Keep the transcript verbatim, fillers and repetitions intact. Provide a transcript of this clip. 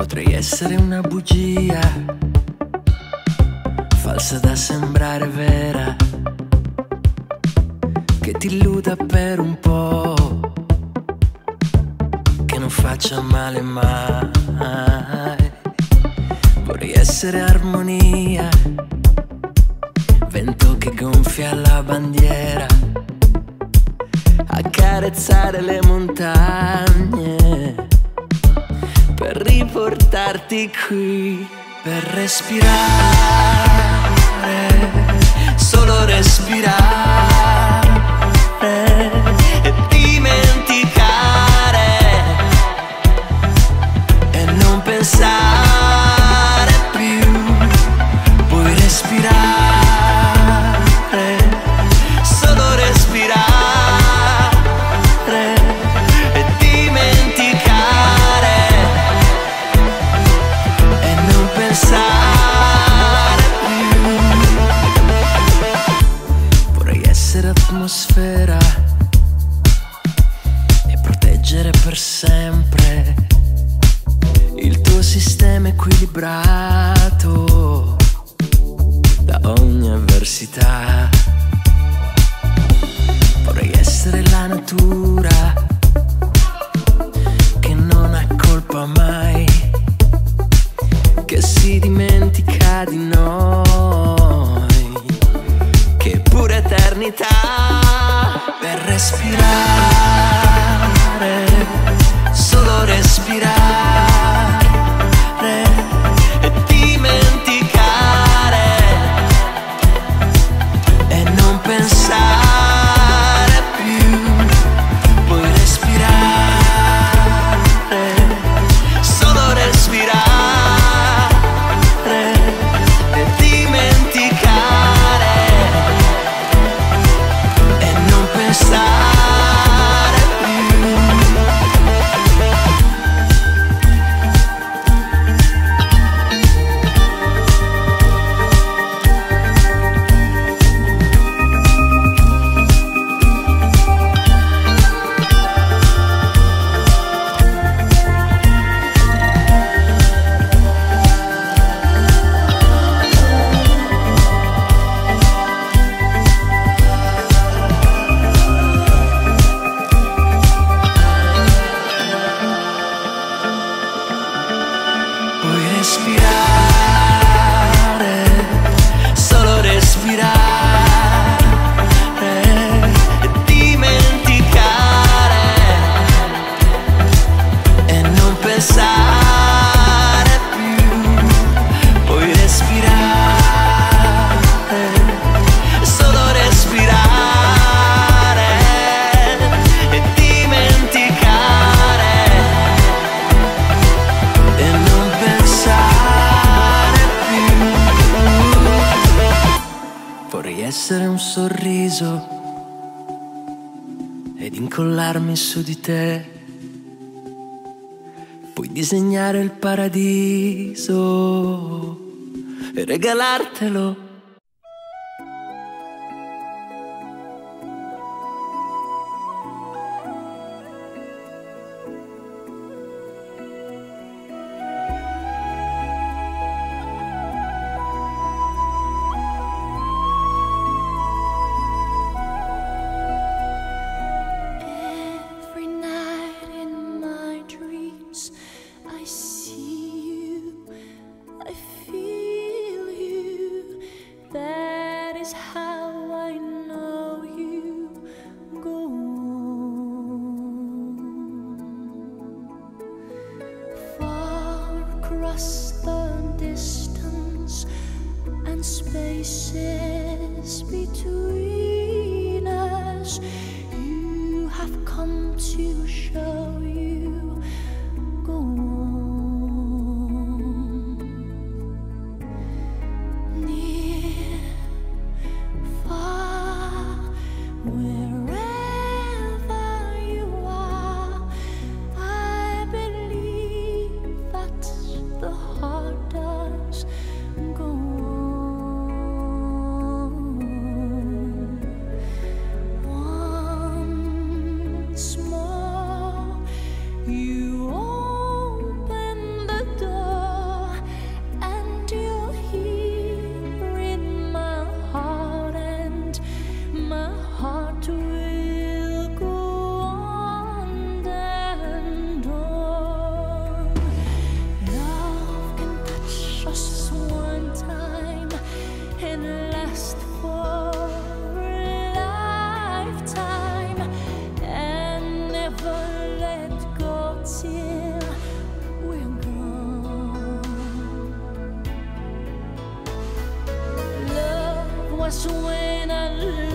Potrei essere una bugia, falsa da sembrare vera, che ti illuda per un po', che non faccia male mai. Vorrei essere armonia, vento che gonfia la bandiera, accarezzare le montagne per riportarti qui, per respirare, solo respirare e dimenticare e non pensare più. Puoi respirare, solo respirare e dimenticare e non pensare più. Vorrei essere atmosfera e proteggere per sempre il tuo sistema equilibrato da ogni avversità. Vorrei essere la natura che non ha colpa mai, che si dimentica di noi, che pure eternità, per respirare, solo respirare e dimenticare e non pensare più. Puoi respirare, solo respirare e dimenticare e non pensare più. Puoi respirare, solo respirare e dimenticare e non pensare più. Puoi respirare, solo respirare e dimenticare e non pensare più. Vorrei essere un sorriso ed incollarmi su di te. Puoi disegnare il paradiso e regalartelo. Every night in my dreams, I see you, I feel you. That is how I know you go on. Far across the distance and spaces between us, you have come to show you go on. Near, far, wherever you are, I believe that the heart does go on. Once more, was when I